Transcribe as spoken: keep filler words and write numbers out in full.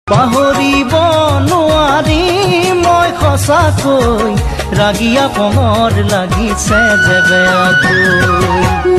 পাহৰিব নোৱাৰি মই সঁচাকৈ ৰাগিয়া পঙৰ লাগিছে যে বেয়াকৈ